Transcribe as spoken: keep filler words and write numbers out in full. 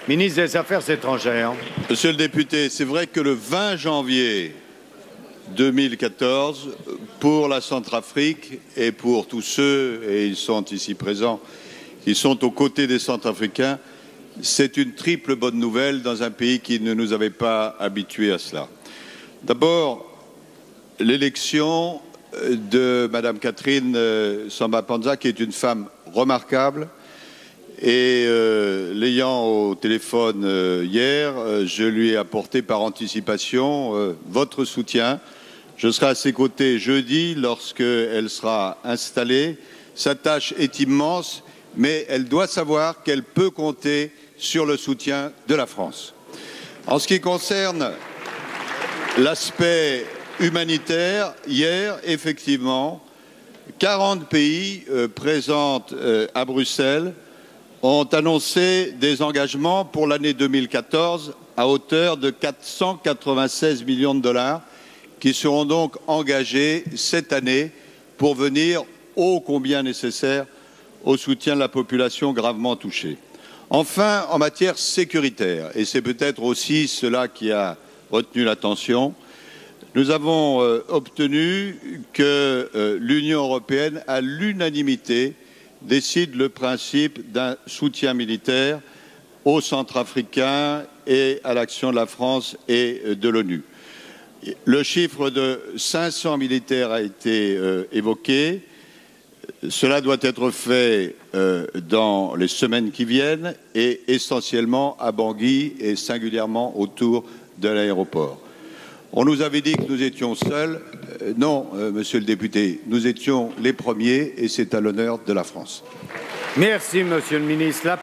Ministre des Affaires étrangères. Monsieur le député, c'est vrai que le vingt janvier deux mille quatorze, pour la Centrafrique et pour tous ceux, et ils sont ici présents, qui sont aux côtés des Centrafricains, c'est une triple bonne nouvelle dans un pays qui ne nous avait pas habitués à cela. D'abord, l'élection de Madame Catherine Samba-Panza, qui est une femme remarquable, et euh, l'ayant au téléphone euh, hier, euh, je lui ai apporté par anticipation euh, votre soutien. Je serai à ses côtés jeudi lorsqu'elle sera installée. Sa tâche est immense, mais elle doit savoir qu'elle peut compter sur le soutien de la France. En ce qui concerne l'aspect humanitaire, hier, effectivement, quarante pays euh, présents euh, à Bruxelles ont annoncé des engagements pour l'année deux mille quatorze à hauteur de quatre cent quatre-vingt-seize millions de dollars qui seront donc engagés cette année pour venir ô combien nécessaire au soutien de la population gravement touchée. Enfin, en matière sécuritaire, et c'est peut-être aussi cela qui a retenu l'attention, nous avons euh, obtenu que euh, l'Union européenne, à l'unanimité, décide le principe d'un soutien militaire aux Centrafricains et à l'action de la France et de l'ONU. Le chiffre de cinq cents militaires a été euh, évoqué. Cela doit être fait euh, dans les semaines qui viennent et essentiellement à Bangui et singulièrement autour de l'aéroport. On nous avait dit que nous étions seuls. Euh, non, euh, monsieur le député, nous étions les premiers et c'est à l'honneur de la France. Merci, monsieur le ministre. La